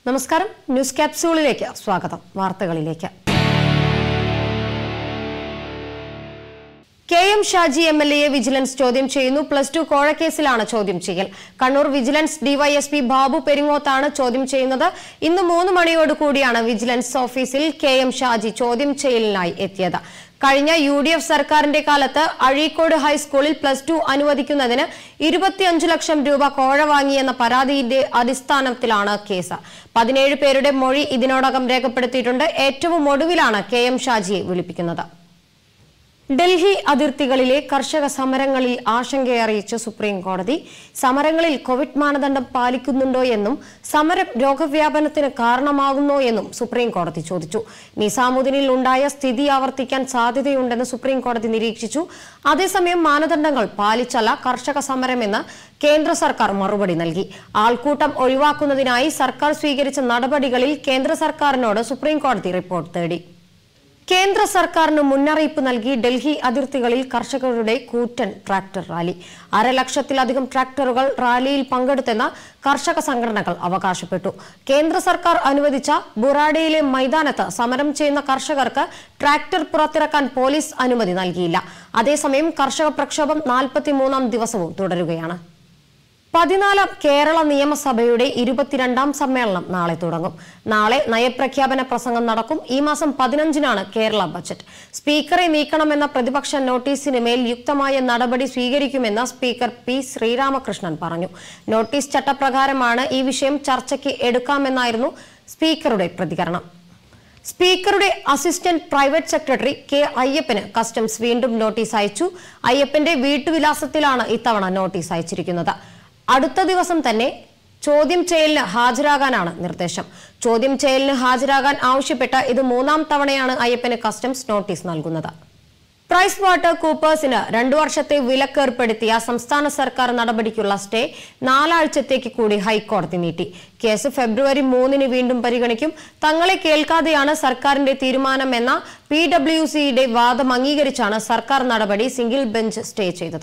നമസ്കാരം ന്യൂസ് ക്യാപ്സ്യൂളിലേക്ക് സ്വാഗതം. വാർത്തകളിലേക്ക്. കെ.എം. ഷാജി എം.എൽ.എയെ വിജിലൻസ് ചോദ്യം ചെയ്യുന്നു. +2 കോഴക്കേസിലാണ് ചോദ്യം ചെയ്യൽ. കണ്ണൂർ വിജിലൻസ് ഡിവൈഎസ്പി ബാബു പെരിങ്ങോത്താണ് ചോദ്യം ചെയ്യുന്നത്. ഇന്ന് 3 മണിയോട് കൂടിയാണ് വിജിലൻസ് ഓഫീസിൽ കെ.എം. ഷാജി ചോദ്യം ചെയ്യലിനായി എത്തിയത്. കഴിഞ്ഞ UDF സർക്കാരിന്റെ കാലത്ത് അഴീക്കോട് ഹൈസ്കൂളിൽ +2 അനുവദിക്കുന്നതിന് 25 ലക്ഷം രൂപ കോഴ വാങ്ങിയെന്ന പരാതിയുടെ അടിസ്ഥാനത്തിലാണ് കേസ്. 17 പേരുടെ മൊഴി ഇതിനോടകം രേഖപ്പെടുത്തിയിട്ടുണ്ട്. ഏറ്റവും ഒടുവിലാണ് കെ.എം. ഷാജിയെ വിളിപ്പിക്കുന്നത്. ഡൽഹി അതിർത്തികളിലെ കർഷക സമരങ്ങളിൽ ആശങ്കയറിയിച്ച് സുപ്രീം കോടതി. സമരങ്ങളിൽ കോവിഡ് മാനദണ്ഡം പാലിക്കുന്നുണ്ടോ എന്നും സമരം രോഗവ്യാപനത്തിന് കാരണമാകുന്നോ എന്നും സുപ്രീം കോടതി ചോദിച്ചു. നിസാമുദ്ദീനിൽ ഉണ്ടായ സ്ഥിതി ആവർത്തിക്കാൻ സാധ്യതയുണ്ടെന്ന് സുപ്രീം കോടതി നിരീക്ഷിച്ചു. അതേസമയം മാനദണ്ഡങ്ങൾ പാലിച്ചല്ല കർഷക സമരമെന്ന് കേന്ദ്ര സർക്കാർ മറുപടി നൽകി. ആൾക്കൂട്ടം ഒഴിവാക്കുന്നതിനായി സർക്കാർ സ്വീകരിച്ച നടപടികളിൽ കേന്ദ്ര സർക്കാരിനോട് സുപ്രീം കോടതി റിപ്പോർട്ട് തേടി. കേന്ദ്ര സർക്കാരിന് മുന്നറിയിപ്പ് നൽകി ഡൽഹി അതിർത്തികളിൽ കർഷകരുടെ കൂറ്റൻ ട്രാക്ടർ റാലി. 1.5 ലക്ഷത്തിലധികം ട്രാക്ടറുകൾ റാലിയിൽ പങ്കെടുത്തെന്ന് കർഷക സംഘടനകൾ അവകാശപ്പെട്ടു. കേന്ദ്ര സർക്കാർ അനുവദിച്ച ബുറാഡയിലെ മൈതാനത്ത് സമരം ചെയ്യുന്ന കർഷകർക്ക് ട്രാക്ടർ പുറത്തിറക്കാൻ പോലീസ് അനുമതി നൽകിയില്ല. അതേസമയം കർഷക പ്രക്ഷോഭം 43ാം ദിവസവും തുടരുകയാണ്. 14ാം കേരള നിയമസഭയുടെ 22ാം സമ്മേളനം നാളെ തുടങ്ങും. നാളെ നയപ്രഖ്യാപന പ്രസംഗം നടക്കും. ഈ മാസം 15-നാണ് കേരള ബജറ്റ്. സ്പീക്കറെ നീക്കണമെന്ന പ്രതിപക്ഷ നോട്ടീസിന് മേൽ യുക്തമായ നടപടി സ്വീകരിക്കുമെന്ന് സ്പീക്കർ പി. ശ്രീരാമകൃഷ്ണൻ പറഞ്ഞു. നോട്ടീസ് ചട്ടപ്രകാരമാണ് ഈ വിഷയം ചർച്ചയ്ക്ക് എടുക്കാമെന്നായിരുന്നു സ്പീക്കറുടെ പ്രതികരണം. സ്പീക്കറുടെ അസിസ്റ്റന്റ് പ്രൈവറ്റ് സെക്രട്ടറി കെ. അയ്യപ്പന് കസ്റ്റംസ് വീണ്ടും നോട്ടീസ് അയച്ചു. അയ്യപ്പന്റെ വീട്ടുവിലാസത്തിലാണ് ഇത്തവണ നോട്ടീസ് അയച്ചിരിക്കുന്നത്. അടുത്ത ദിവസം തന്നെ ചോദ്യം ചെയ്യലിന് ഹാജരാകാനാണ് നിർദ്ദേശം. ചോദ്യം ചെയ്യലിന് ഹാജരാകാൻ ആവശ്യപ്പെട്ട് ഇത് 3ാം തവണയാണ് അയ്യപ്പന് കസ്റ്റംസ് നോട്ടീസ് നൽകുന്നത്. പ്രൈസ് വാട്ടർ കൂപ്പേഴ്സിന് 2 വർഷത്തെ വിലക്കേർപ്പെടുത്തിയ സംസ്ഥാന സർക്കാർ നടപടിക്കുള്ള സ്റ്റേ 4 ആഴ്ചത്തേക്ക് കൂടി ഹൈക്കോടതി നീട്ടി. കേസ് ഫെബ്രുവരി 3-ന് വീണ്ടും പരിഗണിക്കും. തങ്ങളെ കേൾക്കാതെയാണ് സർക്കാരിന്റെ തീരുമാനമെന്ന PWCയുടെ വാദം അംഗീകരിച്ചാണ് സർക്കാർ നടപടി സിംഗിൾ ബെഞ്ച് സ്റ്റേ ചെയ്തത്.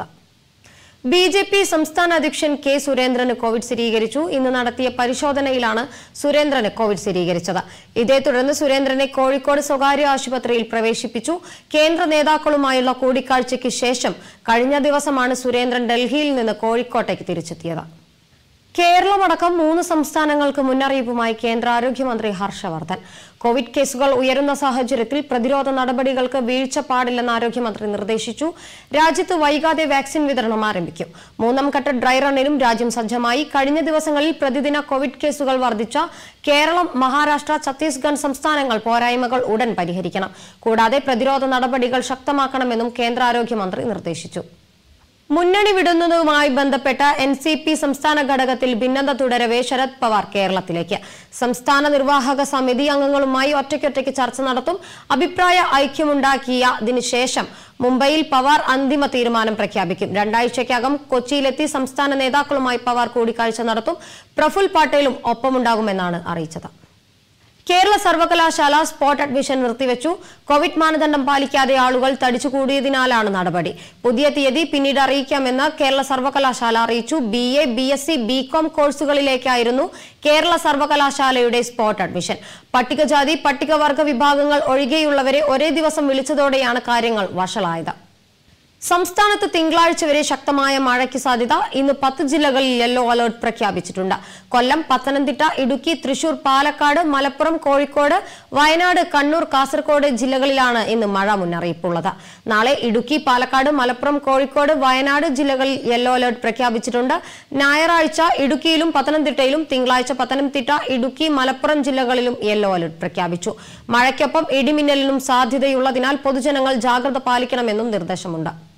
BJP സംസ്ഥാന അധ്യക്ഷൻ കെ. സുരേന്ദ്രന് കോവിഡ് സ്ഥിരീകരിച്ചു. ഇന്ന് നടത്തിയ പരിശോധനയിലാണ് സുരേന്ദ്രന് കോവിഡ് സ്ഥിരീകരിച്ചത്. ഇതേ തുടർന്ന് സുരേന്ദ്രനെ കോഴിക്കോട് സ്വകാര്യ ആശുപത്രിയിൽ പ്രവേശിപ്പിച്ചു. കേന്ദ്ര നേതാക്കളുമായുള്ള കൂടിക്കാഴ്ചയ്ക്ക് ശേഷം കഴിഞ്ഞ ദിവസമാണ് സുരേന്ദ്രൻ ഡൽഹിയിൽ നിന്ന് കോഴിക്കോട്ടേക്ക് തിരിച്ചെത്തിയത്. കേരളമടക്കം 3 സംസ്ഥാനങ്ങൾക്ക് മുന്നറിയിപ്പുമായി കേന്ദ്ര ആരോഗ്യമന്ത്രി ഹർഷവർദ്ധൻ. കോവിഡ് കേസുകൾ ഉയരുന്ന സാഹചര്യത്തിൽ പ്രതിരോധ നടപടികൾക്ക് വീഴ്ച പാടില്ലെന്ന് ആരോഗ്യമന്ത്രി നിർദ്ദേശിച്ചു. രാജ്യത്ത് വൈകാതെ വാക്സിൻ വിതരണം ആരംഭിക്കും. 3ാം ഘട്ട ഡ്രൈ റണ്ണിനും രാജ്യം സജ്ജമായി. കഴിഞ്ഞ ദിവസങ്ങളിൽ പ്രതിദിന കോവിഡ് കേസുകൾ വർദ്ധിച്ച കേരളം, മഹാരാഷ്ട്ര, ഛത്തീസ്ഗഡ് സംസ്ഥാനങ്ങൾ പോരായ്മകൾ ഉടൻ പരിഹരിക്കണം. കൂടാതെ പ്രതിരോധ നടപടികൾ ശക്തമാക്കണമെന്നും കേന്ദ്ര ആരോഗ്യമന്ത്രി നിർദ്ദേശിച്ചു. മുന്നണി വിടുന്നതുമായി ബന്ധപ്പെട്ട NCP സംസ്ഥാന ഘടകത്തിൽ ഭിന്നത തുടരവെ ശരത് പവാർ കേരളത്തിലേക്ക്. സംസ്ഥാന നിർവാഹക സമിതി അംഗങ്ങളുമായി ഒറ്റയ്ക്കൊറ്റയ്ക്ക് ചർച്ച നടത്തും. അഭിപ്രായ ഐക്യമുണ്ടാക്കിയതിനു ശേഷം മുംബൈയിൽ പവാർ അന്തിമ തീരുമാനം പ്രഖ്യാപിക്കും. 2 ആഴ്ചയ്ക്കകം കൊച്ചിയിലെത്തി സംസ്ഥാന നേതാക്കളുമായി പവാർ കൂടിക്കാഴ്ച നടത്തും. പ്രഫുൽ പട്ടേലും ഒപ്പമുണ്ടാകുമെന്നാണ് അറിയിച്ചത്. കേരള സർവകലാശാല സ്പോട്ട് അഡ്മിഷൻ നിർത്തിവെച്ചു. കോവിഡ് മാനദണ്ഡം പാലിക്കാതെ ആളുകൾ തടിച്ചുകൂടിയതിനാലാണ് നടപടി. പുതിയ തീയതി പിന്നീട് അറിയിക്കാമെന്ന് കേരള സർവകലാശാല അറിയിച്ചു. BA, BSc, BCom കോഴ്സുകളിലേക്കായിരുന്നു കേരള സർവകലാശാലയുടെ സ്പോട്ട് അഡ്മിഷൻ. പട്ടികജാതി, പട്ടികവർഗ വിഭാഗങ്ങൾ ഒഴികെയുള്ളവരെ ഒരേ ദിവസം വിളിച്ചതോടെയാണ് കാര്യങ്ങൾ വഷളായത്. സംസ്ഥാനത്ത് തിങ്കളാഴ്ച വരെ ശക്തമായ മഴയ്ക്ക് സാധ്യത. ഇന്ന് 10 ജില്ലകളിൽ യെല്ലോ അലർട്ട് പ്രഖ്യാപിച്ചിട്ടുണ്ട്. കൊല്ലം, പത്തനംതിട്ട, ഇടുക്കി, തൃശൂർ, പാലക്കാട്, മലപ്പുറം, കോഴിക്കോട്, വയനാട്, കണ്ണൂർ, കാസർഗോഡ് ജില്ലകളിലാണ് ഇന്ന് മഴ മുന്നറിയിപ്പുള്ളത്. നാളെ ഇടുക്കി, പാലക്കാട്, മലപ്പുറം, കോഴിക്കോട്, വയനാട് ജില്ലകളിൽ യെല്ലോ അലർട്ട് പ്രഖ്യാപിച്ചിട്ടുണ്ട്. ഞായറാഴ്ച ഇടുക്കിയിലും പത്തനംതിട്ടയിലും, തിങ്കളാഴ്ച പത്തനംതിട്ട, ഇടുക്കി, മലപ്പുറം ജില്ലകളിലും യെല്ലോ അലർട്ട് പ്രഖ്യാപിച്ചു. മഴയ്ക്കൊപ്പം ഇടിമിന്നലിനും സാധ്യതയുള്ളതിനാൽ പൊതുജനങ്ങൾ ജാഗ്രത പാലിക്കണമെന്നും നിർദ്ദേശമുണ്ട്.